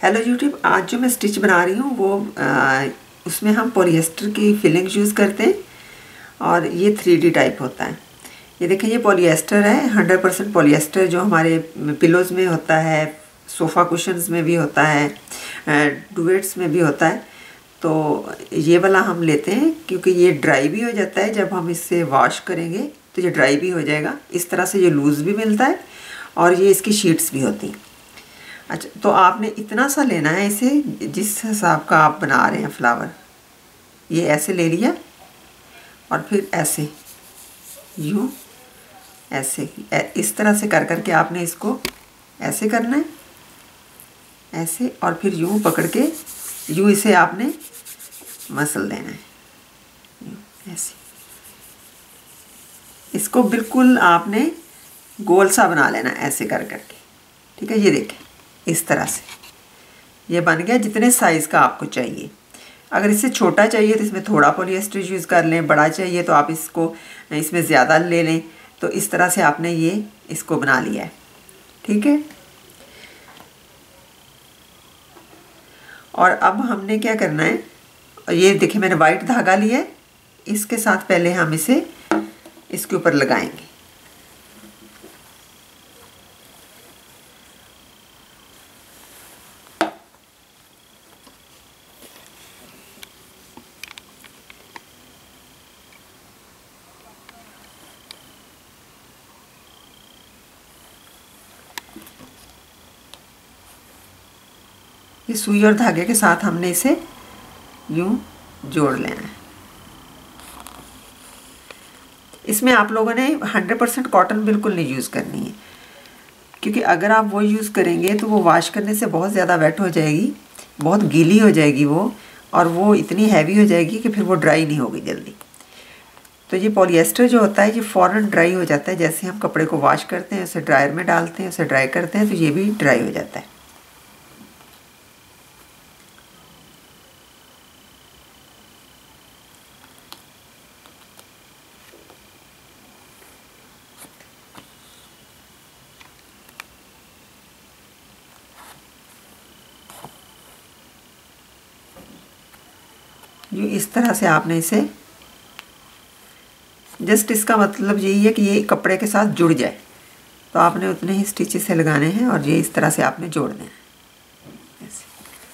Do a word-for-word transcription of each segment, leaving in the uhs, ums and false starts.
Hello YouTube. आज जो मैं स्टिच बना रही हूँ वो आ, उसमें हम पॉलिएस्टर की फिलिंग यूज़ करते हैं और ये थ्री डी टाइप होता है। ये देखें, ये पॉलिएस्टर है, हंड्रेड परसेंट पॉलिएस्टर जो हमारे पिलोज़ में होता है, सोफ़ा कुशन्स में भी होता है, डुवेट्स में भी होता है। तो ये वाला हम लेते हैं क्योंकि ये ड्राई भी हो जाता है। जब हम इससे वॉश करेंगे तो ये ड्राई भी हो जाएगा। इस तरह से ये लूज़ भी मिलता है और ये इसकी शीट्स भी होती हैं। अच्छा, तो आपने इतना सा लेना है इसे, जिस हिसाब का आप बना रहे हैं फ्लावर। ये ऐसे ले लिया और फिर ऐसे यूँ ऐसे इस तरह से कर करके आपने इसको ऐसे करना है, ऐसे, और फिर यूँ पकड़ के यूँ इसे आपने मसल देना है, यूँ ऐसे। इसको बिल्कुल आपने गोल सा बना लेना ऐसे कर करके, ठीक है। ये देखें, इस तरह से ये बन गया जितने साइज़ का आपको चाहिए। अगर इससे छोटा चाहिए तो इसमें थोड़ा पॉलिएस्टर यूज़ कर लें, बड़ा चाहिए तो आप इसको इसमें ज़्यादा ले लें। तो इस तरह से आपने ये इसको बना लिया है, ठीक है। और अब हमने क्या करना है, ये देखिए मैंने वाइट धागा लिया है, इसके साथ पहले हम इसे इसके ऊपर लगाएंगे। ये सुई और धागे के साथ हमने इसे यूं जोड़ लेना है। इसमें आप लोगों ने हंड्रेड परसेंट कॉटन बिल्कुल नहीं यूज़ करनी है, क्योंकि अगर आप वो यूज़ करेंगे तो वो वॉश करने से बहुत ज़्यादा वेट हो जाएगी, बहुत गीली हो जाएगी वो, और वो इतनी हैवी हो जाएगी कि फिर वो ड्राई नहीं होगी जल्दी। तो ये पॉलिएस्टर जो होता है ये फ़ौरन ड्राई हो जाता है। जैसे हम कपड़े को वॉश करते हैं, उसे ड्रायर में डालते हैं, उसे ड्राई करते हैं, तो ये भी ड्राई हो जाता है। ये इस तरह से आपने इसे, जस्ट इसका मतलब यही है कि ये कपड़े के साथ जुड़ जाए, तो आपने उतने ही स्टिच से लगाने हैं और ये इस तरह से आपने जोड़ देना है ऐसे।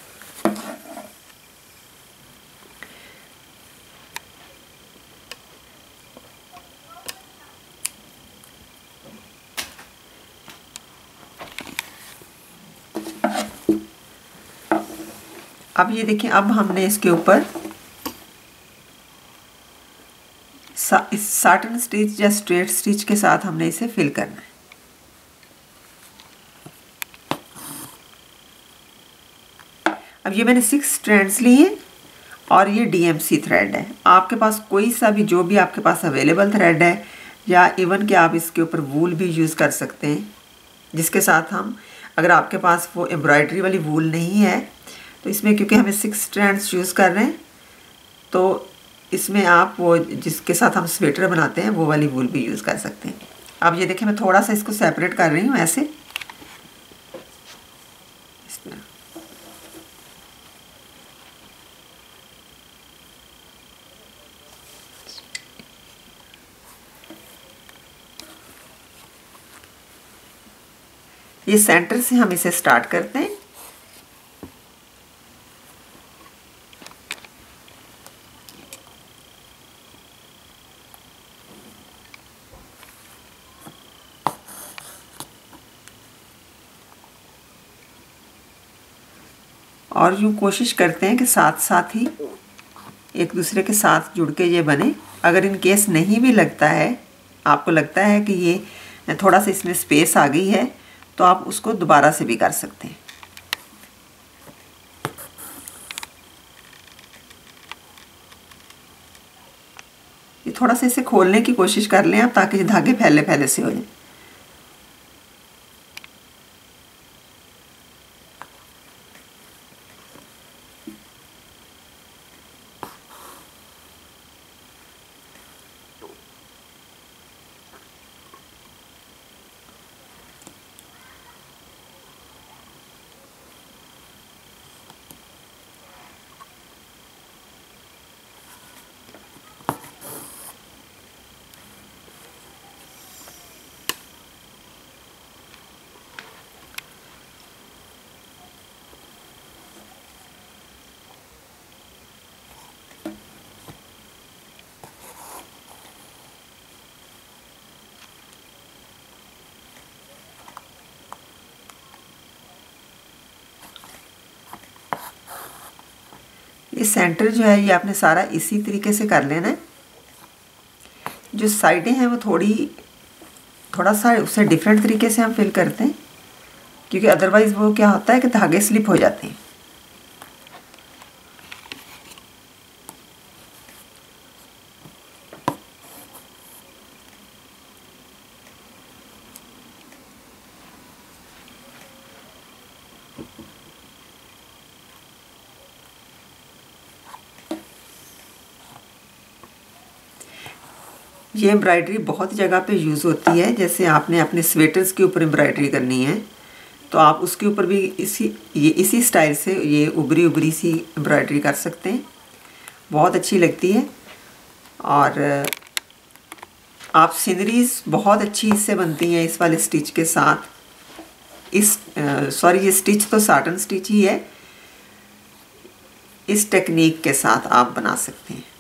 अब ये देखिए, अब हमने इसके ऊपर सा, इस साटन स्टिच या स्ट्रेट स्टिच के साथ हमने इसे फिल करना है। अब ये मैंने सिक्स स्ट्रैंड्स लिए और ये डीएमसी थ्रेड है। आपके पास कोई सा भी, जो भी आपके पास अवेलेबल थ्रेड है, या इवन कि आप इसके ऊपर वूल भी यूज़ कर सकते हैं, जिसके साथ हम, अगर आपके पास वो एम्ब्रॉयडरी वाली वूल नहीं है तो इसमें, क्योंकि हमें सिक्स स्ट्रैंड्स यूज़ कर रहे हैं, तो इसमें आप वो जिसके साथ हम स्वेटर बनाते हैं वो वाली वूल भी यूज़ कर सकते हैं। अब ये देखिए, मैं थोड़ा सा इसको सेपरेट कर रही हूँ ऐसे, इस तरह। ये सेंटर से हम इसे स्टार्ट करते हैं, और यूँ कोशिश करते हैं कि साथ साथ ही एक दूसरे के साथ जुड़ के ये बने। अगर इन केस नहीं भी लगता है, आपको लगता है कि ये थोड़ा सा इसमें स्पेस आ गई है, तो आप उसको दोबारा से भी कर सकते हैं। ये थोड़ा सा इसे खोलने की कोशिश कर लें आप, ताकि धागे फैले फैले से हो जाए। ये सेंटर जो है ये आपने सारा इसी तरीके से कर लेना है। जो साइडें हैं वो थोड़ी थोड़ा सा उससे डिफरेंट तरीके से हम फिल करते हैं, क्योंकि अदरवाइज़ वो क्या होता है कि धागे स्लिप हो जाते हैं। ये एम्ब्रॉयडरी बहुत जगह पे यूज़ होती है। जैसे आपने अपने स्वेटर्स के ऊपर एम्ब्रॉयडरी करनी है तो आप उसके ऊपर भी इसी ये इसी स्टाइल से ये उभरी उभरी सी एम्ब्रॉयडरी कर सकते हैं, बहुत अच्छी लगती है। और आप सीनरीज बहुत अच्छी इससे बनती हैं इस वाले स्टिच के साथ। इस सॉरी ये स्टिच तो साटन स्टिच ही है, इस टेक्निक के साथ आप बना सकते हैं।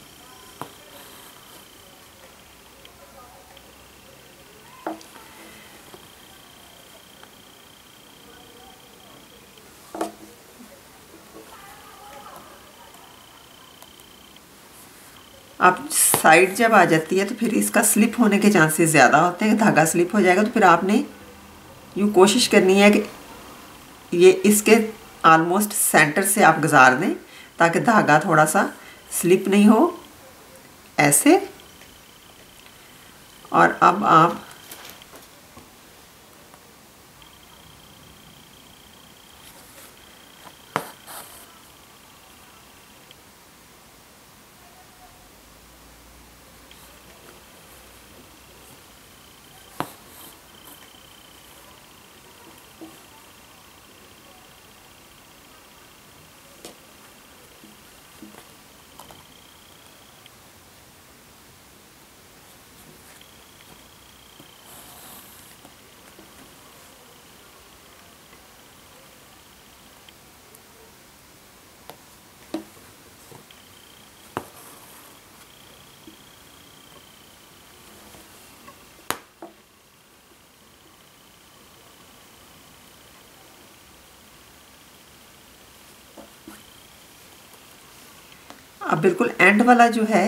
आप साइड जब आ जाती है तो फिर इसका स्लिप होने के चांसेस ज़्यादा होते हैं, धागा स्लिप हो जाएगा। तो फिर आपने यूँ कोशिश करनी है कि ये इसके ऑलमोस्ट सेंटर से आप गुजार दें ताकि धागा थोड़ा सा स्लिप नहीं हो, ऐसे। और अब आप अब बिल्कुल एंड वाला जो है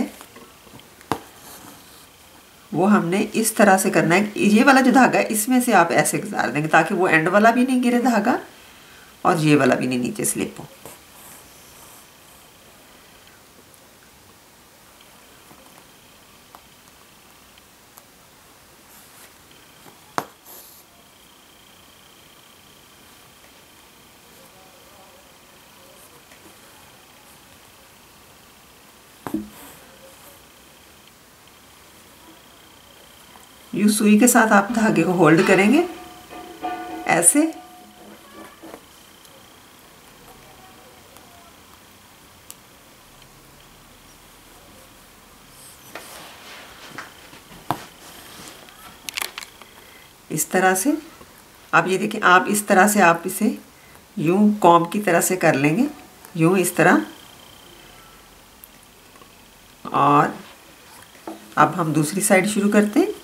वो हमने इस तरह से करना है। ये वाला जो धागा है इसमें से आप ऐसे गुजार देंगे ताकि वो एंड वाला भी नहीं गिरे धागा और ये वाला भी नहीं नीचे स्लिप हो। यूँ सुई के साथ आप धागे को होल्ड करेंगे ऐसे। इस तरह से आप ये देखिए, आप इस तरह से आप इसे यूँ कॉम्ब की तरह से कर लेंगे, यूँ इस तरह। और अब हम दूसरी साइड शुरू करते हैं।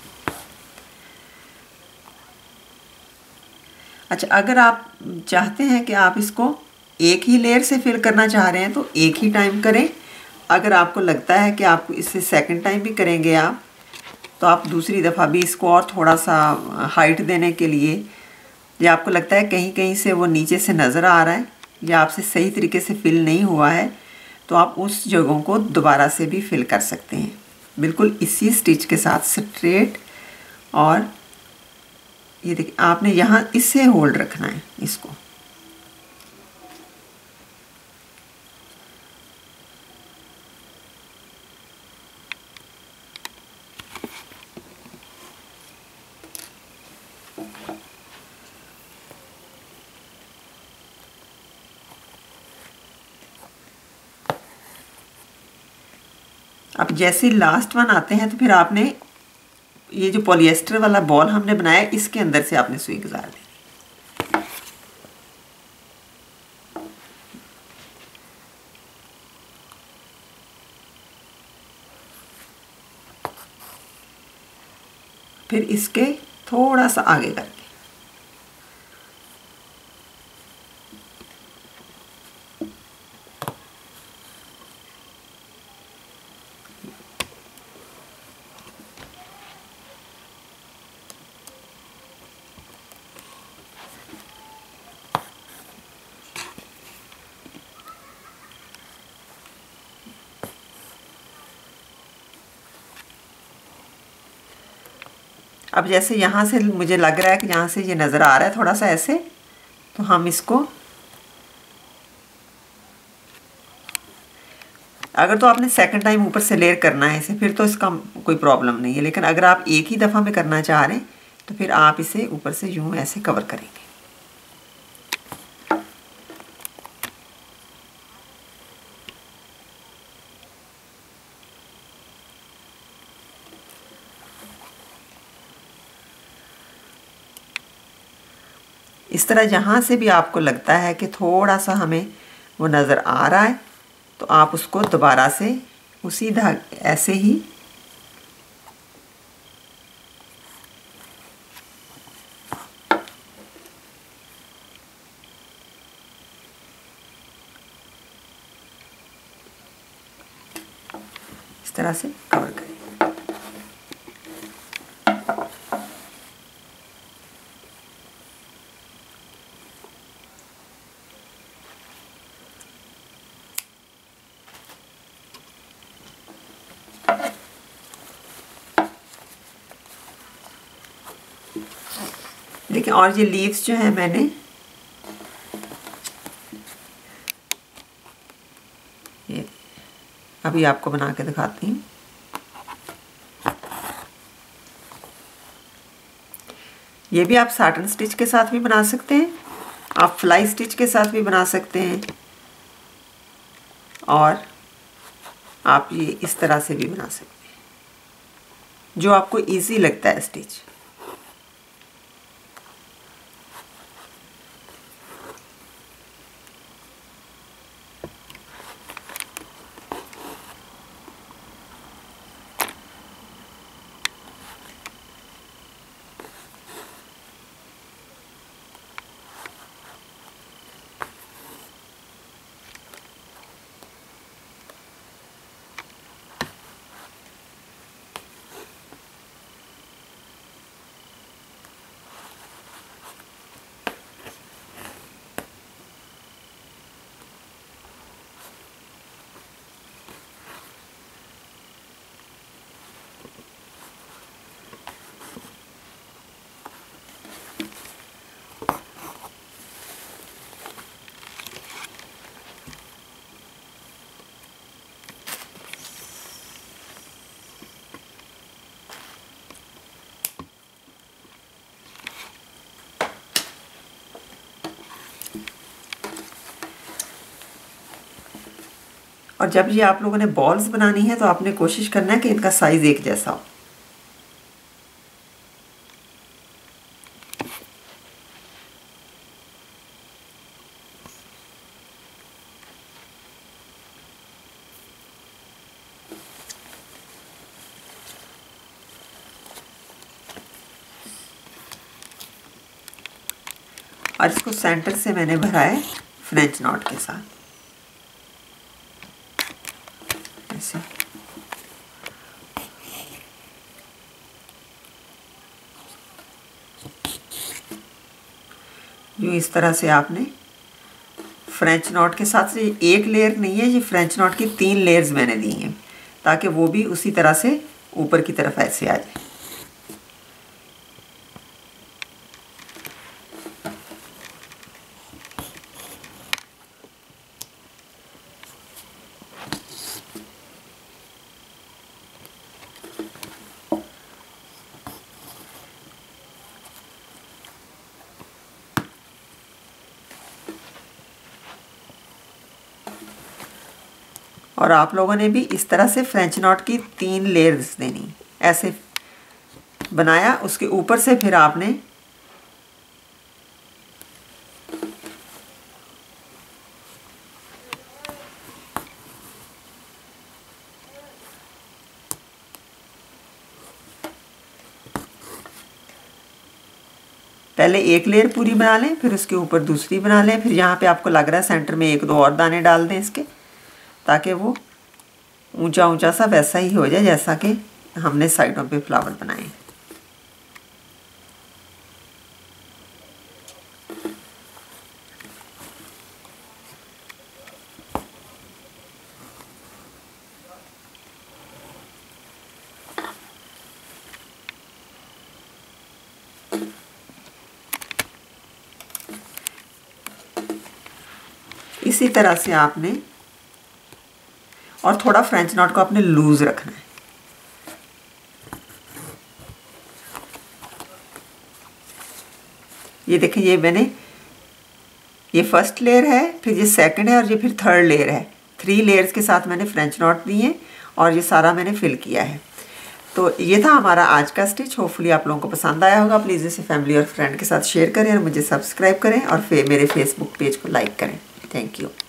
अच्छा, अगर आप चाहते हैं कि आप इसको एक ही लेयर से फिल करना चाह रहे हैं तो एक ही टाइम करें। अगर आपको लगता है कि आप इससे सेकंड टाइम भी करेंगे आप, तो आप दूसरी दफ़ा भी इसको और थोड़ा सा हाइट देने के लिए, या आपको लगता है कहीं कहीं से वो नीचे से नज़र आ रहा है या आपसे सही तरीके से फिल नहीं हुआ है, तो आप उस जगहों को दोबारा से भी फिल कर सकते हैं बिल्कुल इसी स्टिच के साथ स्ट्रेट। और ये देखिए, आपने यहाँ इससे होल्ड रखना है इसको। अब जैसे लास्ट वन आते हैं तो फिर आपने ये जो पॉलिएस्टर वाला बॉल हमने बनाया इसके अंदर से आपने सुई गुजार दी। फिर इसके थोड़ा सा आगे करके अब जैसे यहाँ से मुझे लग रहा है कि यहाँ से ये नज़र आ रहा है थोड़ा सा ऐसे, तो हम इसको, अगर तो आपने सेकंड टाइम ऊपर से लेयर करना है इसे, फिर तो इसका कोई प्रॉब्लम नहीं है। लेकिन अगर आप एक ही दफ़ा में करना चाह रहे हैं तो फिर आप इसे ऊपर से यूँ ऐसे कवर करेंगे। इस तरह जहाँ से भी आपको लगता है कि थोड़ा सा हमें वो नज़र आ रहा है, तो आप उसको दोबारा से उसी धागे ऐसे ही इस तरह से कवर करें। देखिए, और ये लीव्स जो है मैंने ये अभी आपको बना के दिखाती हूँ। ये भी आप साटन स्टिच के साथ भी बना सकते हैं, आप फ्लाई स्टिच के साथ भी बना सकते हैं, और आप ये इस तरह से भी बना सकते हैं, जो आपको इजी लगता है स्टिच। और जब ये आप लोगों ने बॉल्स बनानी है तो आपने कोशिश करना है कि इनका साइज़ एक जैसा हो। और इसको सेंटर से मैंने भरा है फ्रेंच नॉट के साथ ऐसे। यूँ इस तरह से आपने फ्रेंच नॉट के साथ से, एक लेयर नहीं है ये, फ्रेंच नॉट की तीन लेयर्स मैंने दी हैं ताकि वो भी उसी तरह से ऊपर की तरफ ऐसे आ जाए। और आप लोगों ने भी इस तरह से फ्रेंच नॉट की तीन लेयर्स देनी, ऐसे बनाया, उसके ऊपर से फिर आपने पहले एक लेयर पूरी बना लें, फिर उसके ऊपर दूसरी बना लें, फिर यहाँ पे आपको लग रहा है सेंटर में एक दो और दाने डाल दें इसके, ताकि वो ऊंचा ऊंचा सा वैसा ही हो जाए जैसा कि हमने साइडों पे फ्लावर बनाए। इसी तरह से आपने, और थोड़ा फ्रेंच नॉट को आपने लूज रखना है। ये देखिए, ये मैंने, ये फर्स्ट लेयर है, फिर ये सेकंड है और ये फिर थर्ड लेयर है। थ्री लेयर्स के साथ मैंने फ्रेंच नॉट दिए और ये सारा मैंने फिल किया है। तो ये था हमारा आज का स्टिच। होपफुली आप लोगों को पसंद आया होगा। प्लीज़ इसे फैमिली और फ्रेंड के साथ शेयर करें और मुझे सब्सक्राइब करें और फिर मेरे फेसबुक पेज को लाइक करें। Thank you.